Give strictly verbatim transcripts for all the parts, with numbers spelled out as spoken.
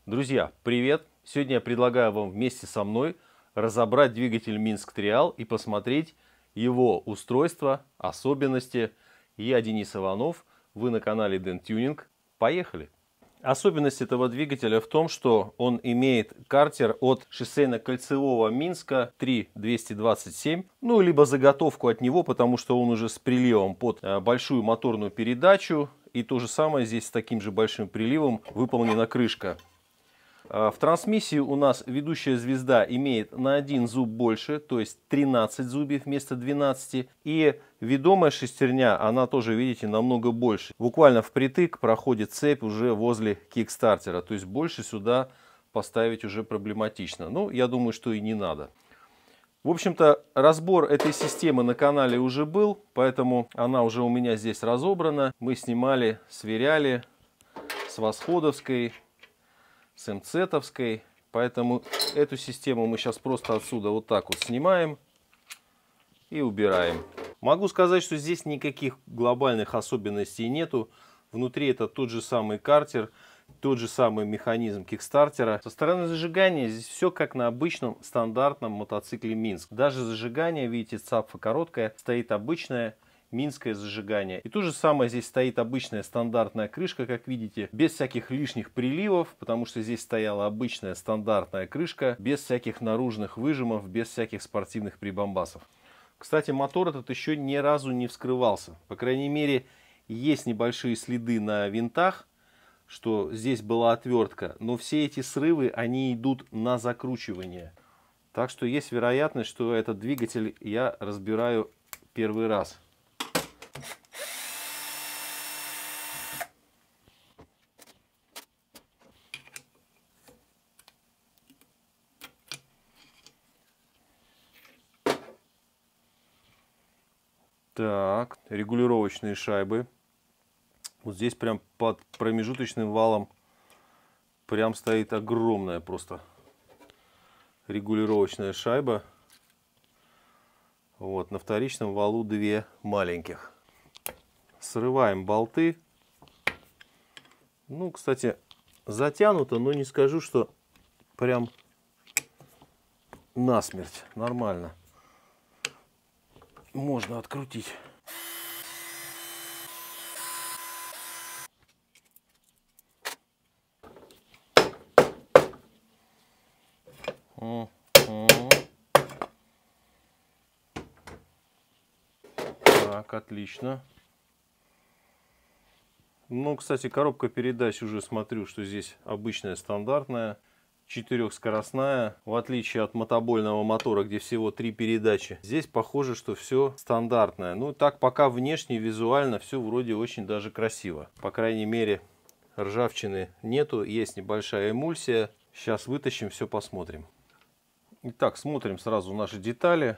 Друзья, привет! Сегодня я предлагаю вам вместе со мной разобрать двигатель Минск Триал и посмотреть его устройство, особенности. Я Денис Иванов, вы на канале Дентюнинг. Поехали! Особенность этого двигателя в том, что он имеет картер от шоссейно-кольцевого Минска три двести двадцать семь, ну, либо заготовку от него, потому что он уже с приливом под большую моторную передачу, и то же самое здесь с таким же большим приливом выполнена крышка. В трансмиссии у нас ведущая звезда имеет на один зуб больше, то есть тринадцать зубьев вместо двенадцати. И ведомая шестерня, она тоже, видите, намного больше. Буквально впритык проходит цепь уже возле кикстартера. То есть больше сюда поставить уже проблематично. Ну, я думаю, что и не надо. В общем-то, разбор этой системы на канале уже был, поэтому она уже у меня здесь разобрана. Мы снимали, сверяли с восходовской, с эмцетовской, поэтому эту систему мы сейчас просто отсюда вот так вот снимаем и убираем. Могу сказать, что здесь никаких глобальных особенностей нету. Внутри это тот же самый картер, тот же самый механизм кикстартера. Со стороны зажигания здесь все как на обычном стандартном мотоцикле Минск. Даже зажигание, видите, цапфа короткая, стоит обычная минское зажигание. И то же самое здесь стоит обычная стандартная крышка, как видите, без всяких лишних приливов, потому что здесь стояла обычная стандартная крышка, без всяких наружных выжимов, без всяких спортивных прибамбасов. Кстати, мотор этот еще ни разу не вскрывался. По крайней мере, есть небольшие следы на винтах, что здесь была отвертка, но все эти срывы, они идут на закручивание. Так что есть вероятность, что этот двигатель я разбираю первый раз. Так, регулировочные шайбы. Вот здесь прям под промежуточным валом прям стоит огромная просто регулировочная шайба. Вот, на вторичном валу две маленьких. Срываем болты. Ну, кстати, затянуто, но не скажу, что прям насмерть. Нормально. Можно открутить. Так, отлично. Ну, кстати, коробка передач уже смотрю, что здесь обычная стандартная, четырехскоростная. В отличие от мотобольного мотора, где всего три передачи. Здесь похоже, что все стандартное. Ну, так пока внешне, визуально все вроде очень даже красиво. По крайней мере, ржавчины нету, есть небольшая эмульсия. Сейчас вытащим, все посмотрим. Итак, смотрим сразу наши детали.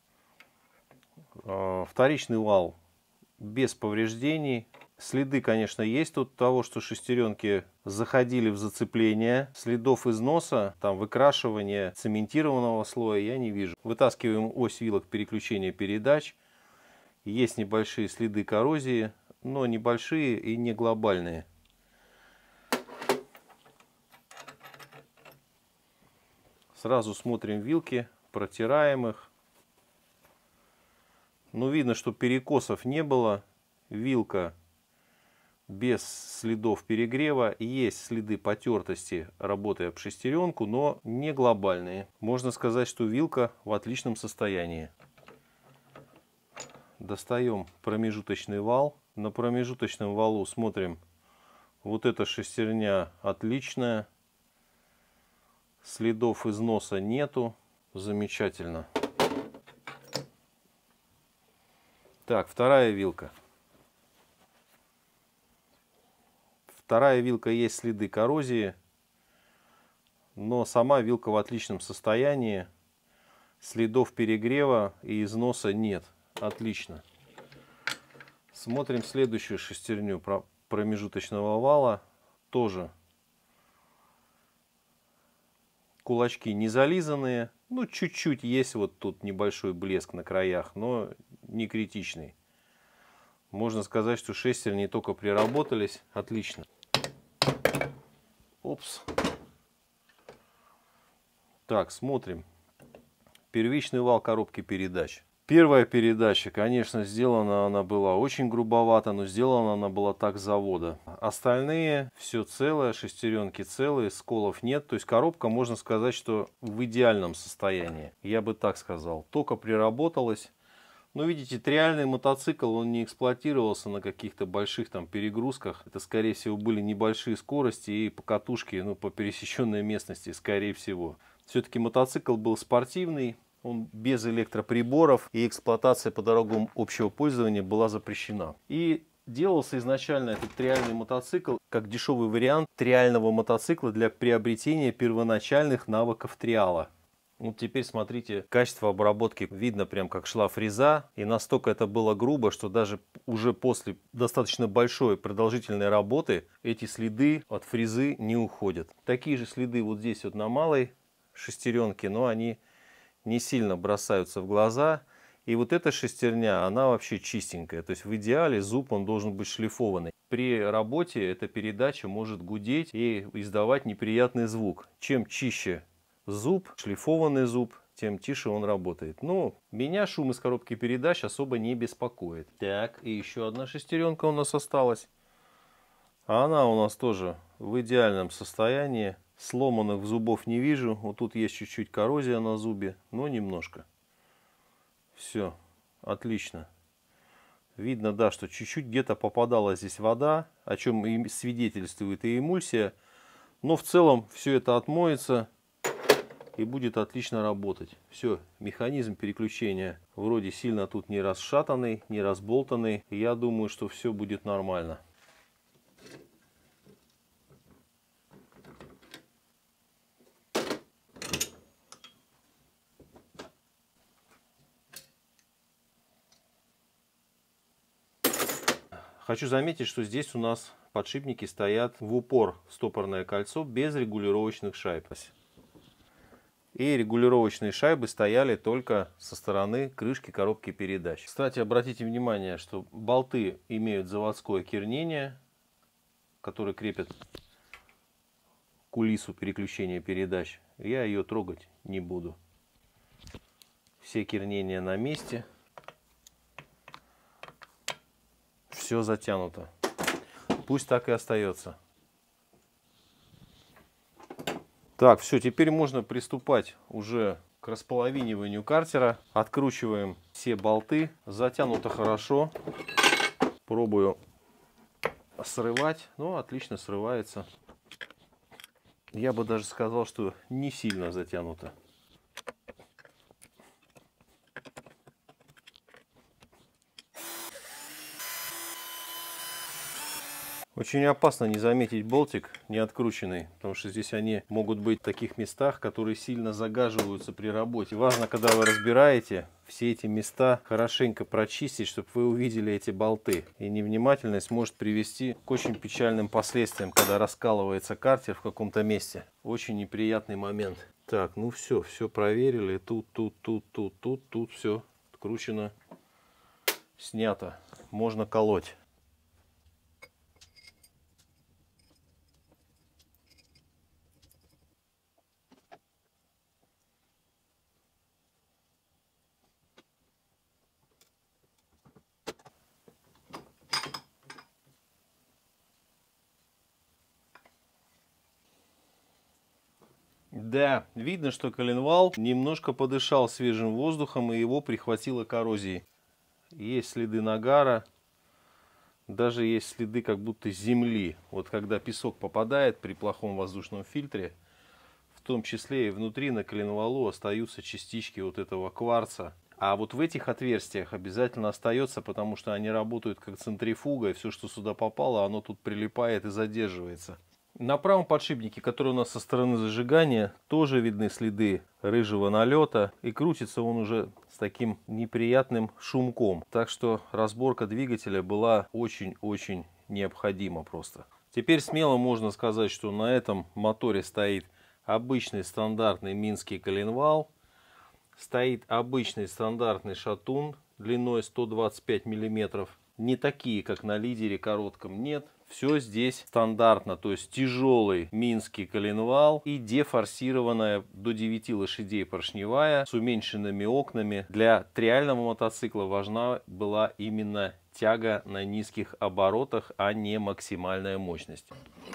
Вторичный вал без повреждений. Следы, конечно, есть тут того, что шестеренки заходили в зацепление. Следов износа, там выкрашивания цементированного слоя я не вижу. Вытаскиваем ось вилок переключения передач. Есть небольшие следы коррозии, но небольшие и не глобальные. Сразу смотрим вилки, протираем их. Ну, видно, что перекосов не было. Вилка без следов перегрева. Есть следы потертости, работая об шестеренку, но не глобальные. Можно сказать, что вилка в отличном состоянии. Достаем промежуточный вал. На промежуточном валу смотрим. Вот эта шестерня отличная. Следов износа нету. Замечательно. Так, вторая вилка. Вторая вилка, есть следы коррозии, но сама вилка в отличном состоянии. Следов перегрева и износа нет. Отлично. Смотрим следующую шестерню промежуточного вала. Тоже кулачки не зализанные. Ну, чуть-чуть есть вот тут небольшой блеск на краях, но не критичный. Можно сказать, что шестерни только приработались. Отлично. Опс. Так, смотрим. Первичный вал коробки передач. Первая передача, конечно, сделана она была очень грубовато, но сделана она была так с завода. Остальные все целое, шестеренки целые, сколов нет. То есть коробка, можно сказать, что в идеальном состоянии. Я бы так сказал. Только приработалась. Но видите, триальный мотоцикл, он не эксплуатировался на каких-то больших там перегрузках. Это, скорее всего, были небольшие скорости и покатушки, ну, по пересеченной местности, скорее всего. Все-таки мотоцикл был спортивный. Он без электроприборов, и эксплуатация по дорогам общего пользования была запрещена. И делался изначально этот триальный мотоцикл как дешевый вариант триального мотоцикла для приобретения первоначальных навыков триала. Вот теперь смотрите, качество обработки видно прям как шла фреза, и настолько это было грубо, что даже уже после достаточно большой продолжительной работы эти следы от фрезы не уходят. Такие же следы вот здесь вот на малой шестеренке, но они не сильно бросаются в глаза. И вот эта шестерня, она вообще чистенькая. То есть в идеале зуб он должен быть шлифованный. При работе эта передача может гудеть и издавать неприятный звук. Чем чище зуб, шлифованный зуб, тем тише он работает. Но меня шум из коробки передач особо не беспокоит. Так, и еще одна шестеренка у нас осталась. Она у нас тоже в идеальном состоянии. Сломанных зубов не вижу. Вот тут есть чуть-чуть коррозия на зубе, но немножко. Все, отлично. Видно, да, что чуть-чуть где-то попадала здесь вода, о чем и свидетельствует и эмульсия. Но в целом все это отмоется и будет отлично работать. Все, механизм переключения вроде сильно тут не расшатанный, не разболтанный. Я думаю, что все будет нормально. Хочу заметить, что здесь у нас подшипники стоят в упор в стопорное кольцо без регулировочных шайб. И регулировочные шайбы стояли только со стороны крышки коробки передач. Кстати, обратите внимание, что болты имеют заводское кернение, которое крепит кулису переключения передач. Я ее трогать не буду. Все кернения на месте. Все затянуто. Пусть так и остается. Так, все, теперь можно приступать уже к располовиниванию картера. Откручиваем все болты. Затянуто хорошо. Пробую срывать. Ну, отлично срывается. Я бы даже сказал, что не сильно затянуто. Очень опасно не заметить болтик не открученный, потому что здесь они могут быть в таких местах, которые сильно загаживаются при работе. Важно, когда вы разбираете, все эти места хорошенько прочистить, чтобы вы увидели эти болты. И невнимательность может привести к очень печальным последствиям, когда раскалывается картер в каком-то месте. Очень неприятный момент. Так, ну все, все проверили. Тут, тут, тут, тут, тут, тут все откручено, снято. Можно колоть. Да, видно, что коленвал немножко подышал свежим воздухом, и его прихватило коррозией. Есть следы нагара, даже есть следы как будто земли. Вот когда песок попадает при плохом воздушном фильтре, в том числе и внутри на коленвалу остаются частички вот этого кварца. А вот в этих отверстиях обязательно остается, потому что они работают как центрифуга, и все, что сюда попало, оно тут прилипает и задерживается. На правом подшипнике, который у нас со стороны зажигания, тоже видны следы рыжего налета. И крутится он уже с таким неприятным шумком. Так что разборка двигателя была очень-очень необходима просто. Теперь смело можно сказать, что на этом моторе стоит обычный стандартный минский коленвал. Стоит обычный стандартный шатун длиной сто двадцать пять миллиметров. Не такие, как на лидере коротком, нет. Все здесь стандартно, то есть тяжелый минский коленвал и дефорсированная до девяти лошадей поршневая с уменьшенными окнами. Для триального мотоцикла важна была именно тяга на низких оборотах, а не максимальная мощность.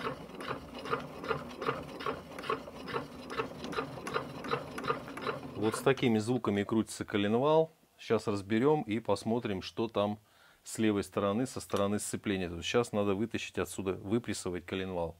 Вот с такими звуками крутится коленвал. Сейчас разберем и посмотрим, что там с левой стороны, со стороны сцепления. Сейчас надо вытащить отсюда, выпрессовать коленвал.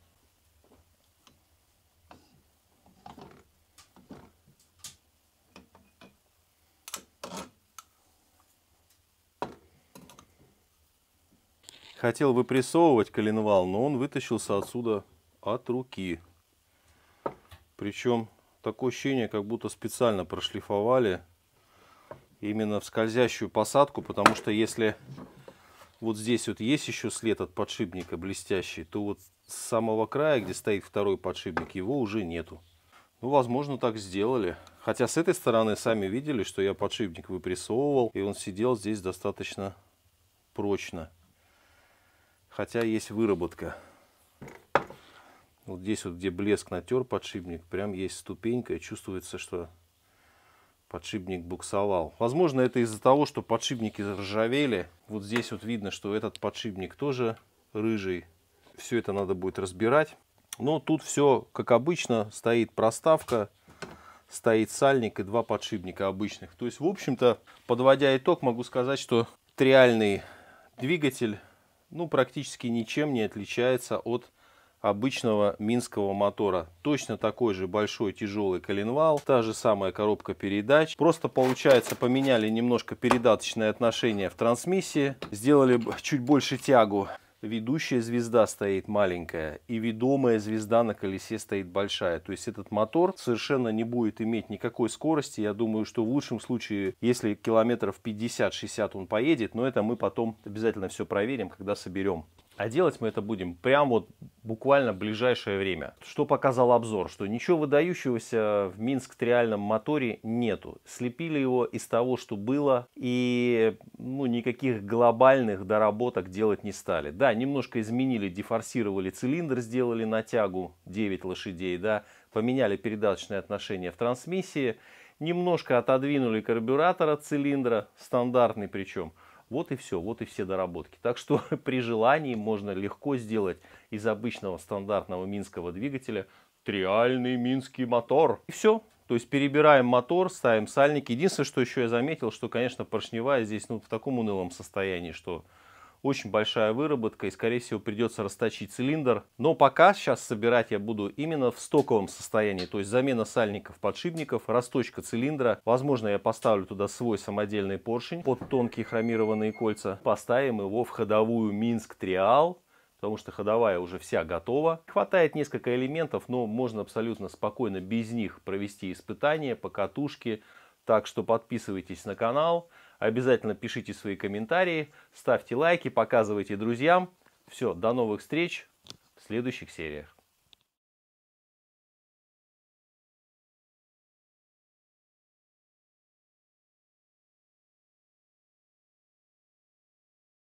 Хотел выпрессовывать коленвал, но он вытащился отсюда от руки. Причем такое ощущение, как будто специально прошлифовали именно в скользящую посадку, потому что если вот здесь вот есть еще след от подшипника блестящий, то вот с самого края, где стоит второй подшипник, его уже нету. Ну, возможно, так сделали. Хотя с этой стороны сами видели, что я подшипник выпрессовывал, и он сидел здесь достаточно прочно. Хотя есть выработка. Вот здесь вот, где блеск натер подшипник, прям есть ступенька, и чувствуется, что подшипник буксовал. Возможно, это из-за того, что подшипники заржавели. Вот здесь вот видно, что этот подшипник тоже рыжий. Все это надо будет разбирать. Но тут все, как обычно, стоит проставка, стоит сальник и два подшипника обычных. То есть, в общем-то, подводя итог, могу сказать, что триальный двигатель, ну, практически ничем не отличается от обычного минского мотора. Точно такой же большой тяжелый коленвал, та же самая коробка передач. Просто получается, поменяли немножко передаточные отношения в трансмиссии, сделали чуть больше тягу. Ведущая звезда стоит маленькая и ведомая звезда на колесе стоит большая. То есть этот мотор совершенно не будет иметь никакой скорости. Я думаю, что в лучшем случае, если километров пятьдесят-шестьдесят он поедет, но это мы потом обязательно все проверим, когда соберем. А делать мы это будем прям вот буквально в ближайшее время. Что показал обзор? Что ничего выдающегося в Минск триальном моторе нету. Слепили его из того, что было, и ну, никаких глобальных доработок делать не стали. Да, немножко изменили, дефорсировали цилиндр, сделали натягу девять лошадей, да, поменяли передаточные отношения в трансмиссии, немножко отодвинули карбюратор от цилиндра, стандартный причем. Вот и все, вот и все доработки. Так что при желании можно легко сделать из обычного стандартного минского двигателя триальный минский мотор. И все. То есть перебираем мотор, ставим сальник. Единственное, что еще я заметил, что, конечно, поршневая здесь ну, в таком унылом состоянии, что очень большая выработка и, скорее всего, придется расточить цилиндр. Но пока сейчас собирать я буду именно в стоковом состоянии. То есть замена сальников, подшипников, расточка цилиндра. Возможно, я поставлю туда свой самодельный поршень под тонкие хромированные кольца. Поставим его в ходовую Минск Триал, потому что ходовая уже вся готова. Хватает несколько элементов, но можно абсолютно спокойно без них провести испытания, покатушки. Так что подписывайтесь на канал. Обязательно пишите свои комментарии, ставьте лайки, показывайте друзьям. Все, до новых встреч в следующих сериях.